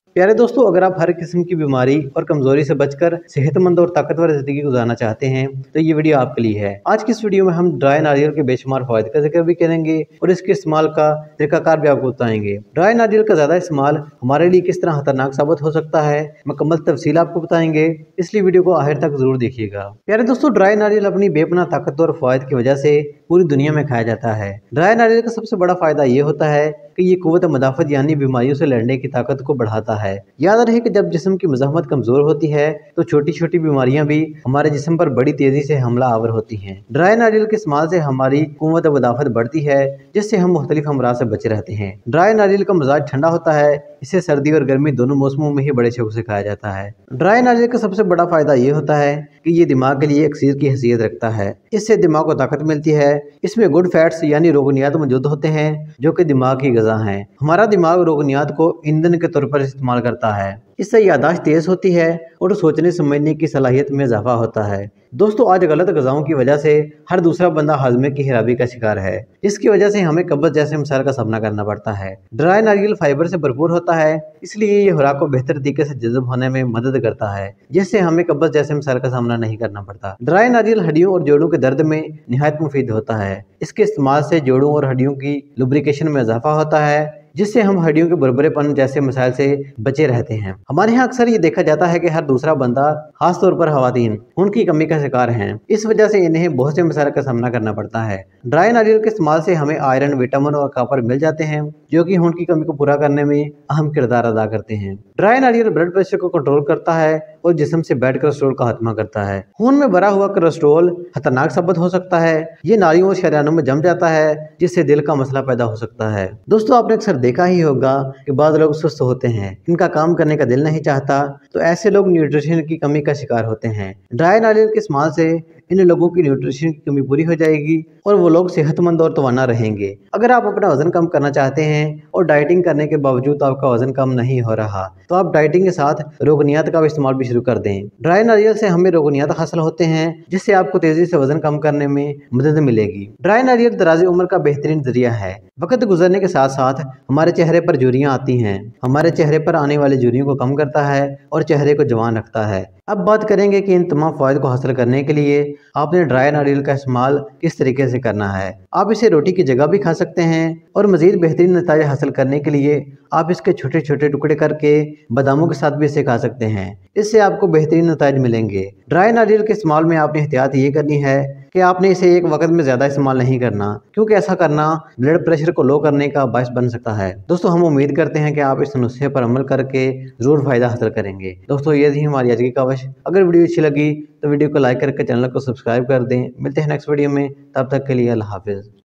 प्यारे दोस्तों, अगर आप हर किस्म की बीमारी और कमजोरी से बचकर सेहतमंद और ताकतवर जिंदगी गुजारना चाहते हैं तो ये वीडियो आपके लिए है। आज की इस वीडियो में हम ड्राई नारियल के बेशुमार फायदे का जिक्र भी करेंगे और इसके इस्तेमाल का तरीकाकार भी आपको बताएंगे। ड्राई नारियल का ज्यादा इस्तेमाल हमारे लिए किस तरह खतरनाक साबित हो सकता है, मुकम्मल तफसील आपको बताएंगे, इसलिए वीडियो को आखिर तक जरूर देखिएगा। प्यारे दोस्तों, ड्राई नारियल अपनी बेपनाह ताकत और फायद की वजह से पूरी दुनिया में खाया जाता है। ड्राई नारियल का सबसे बड़ा फायदा ये होता है कि ये कुव्वत मुदाफ़त यानी बीमारियों से लड़ने की ताकत को बढ़ाता है। याद रहे कि जब जिस्म की मुज़ाहमत कमजोर होती है तो छोटी छोटी बीमारियां भी हमारे जिस्म पर बड़ी तेजी से हमला आवर होती हैं। ड्राई नारियल के इस्तेमाल से हमारी कुव्वत मुदाफ़त बढ़ती है, जिससे हम मुख्तलिफ अमराज से बचे रहते हैं। ड्राई नारियल का मिजाज ठंडा होता है, इसे सर्दी और गर्मी दोनों मौसमों में ही बड़े शौक से खाया जाता है। ड्राई नारियल का सबसे बड़ा फायदा ये होता है कि ये दिमाग के लिए अक्सीर की हैसियत रखता है। इससे दिमाग को ताकत मिलती है। इसमें गुड फैट्स यानी रोगनियात मौजूद होते हैं जो कि दिमाग की ग़िज़ा हैं। हमारा दिमाग रोगनियात को ईंधन के तौर पर इस्तेमाल करता है। इससे याददाश्त तेज होती है और सोचने समझने की सलाहियत में इजाफा होता है। दोस्तों, आज गलत ग़िज़ाओं की वजह से हर दूसरा बंदा हाजमे की खराबी का शिकार है, जिसकी वजह से हमें कब्ज़ जैसे मसाइल का सामना करना पड़ता है। ड्राई नारियल फाइबर से भरपूर होता है, इसलिए ये खुराक को बेहतर तरीके से जज़ब होने में मदद करता है, जिससे हमें कब्ज़ जैसे मसाइल का सामना नहीं करना पड़ता। ड्राई नारियल हड्डियों और जोड़ों के दर्द में निहायत मुफीद होता है। इसके इस्तेमाल से जोड़ों और हड्डियों की लुब्रिकेशन में इजाफा होता है, जिससे हम हड्डियों के बुरबुरेपन जैसे मसाइल से बचे रहते हैं। हमारे यहाँ अक्सर ये देखा जाता है कि हर दूसरा बंदा, खासतौर पर खवातीन, खून की कमी का शिकार हैं। इस वजह से इन्हें बहुत से मसाइल का सामना करना पड़ता है। ड्राई नारियल के इस्तेमाल से हमें आयरन, विटामिन और कॉपर मिल जाते हैं, जो कि खून की कमी को पूरा करने में अहम किरदार अदा करते हैं। ड्राई नारियल ब्लड प्रेशर को कंट्रोल करता है और जिस्म से बैड कोलेस्ट्रॉल का खात्मा करता है। खून में भरा हुआ कोलेस्ट्रॉल खतरनाक साबित हो सकता है। ये नाड़ियों और शरीयानों में जम जाता है, जिससे दिल का मसला पैदा हो सकता है। दोस्तों, आपने अक्सर देखा ही होगा कि बाद लोग सुस्त होते हैं, इनका काम करने का दिल नहीं चाहता, तो ऐसे लोग न्यूट्रिशन की कमी का शिकार होते हैं। ड्राई नारियल के इस्तेमाल से इन लोगों की न्यूट्रिशन की कमी पूरी हो जाएगी और वो लोग सेहतमंद और तवाना रहेंगे। अगर आप अपना वजन कम करना चाहते हैं और डाइटिंग करने के बावजूद आपका वजन कम नहीं हो रहा, तो आप डाइटिंग के साथ रोगनियात का इस्तेमाल भी शुरू कर दें। ड्राई नारियल से हमें रोगनियात हासिल होते हैं, जिससे आपको तेजी से वजन कम करने में मदद मिलेगी। ड्राई नारियल दराज़ी उम्र का बेहतरीन जरिया है। वक्त गुजरने के साथ साथ हमारे चेहरे पर झुर्रियां आती हैं। हमारे चेहरे पर आने वाली झुर्रियों को कम करता है और चेहरे को जवान रखता है। अब बात करेंगे कि इन तमाम फायदे को हासिल करने के लिए आपने ड्राई नारियल का इस्तेमाल किस तरीके से करना है। आप इसे रोटी की जगह भी खा सकते हैं और मजीद बेहतरीन नतीजे हासिल करने के लिए आप इसके छोटे छोटे टुकड़े करके बादामों के साथ भी इसे खा सकते हैं। इससे आपको बेहतरीन नतीजे मिलेंगे। ड्राई नारियल के इस्तेमाल में आपने एहतियात ये करनी है कि आपने इसे एक वक्त में ज़्यादा इस्तेमाल नहीं करना, क्योंकि ऐसा करना ब्लड प्रेशर को लो करने का बायस बन सकता है। दोस्तों, हम उम्मीद करते हैं कि आप इस नुस्खे पर अमल करके ज़रूर फ़ायदा हासिल करेंगे। दोस्तों, ये थी हमारी आज की काविश। अगर वीडियो अच्छी लगी तो वीडियो को लाइक करके चैनल को सब्सक्राइब कर दें। मिलते हैं नेक्स्ट वीडियो में, तब तक के लिए अल्लाह हाफिज़।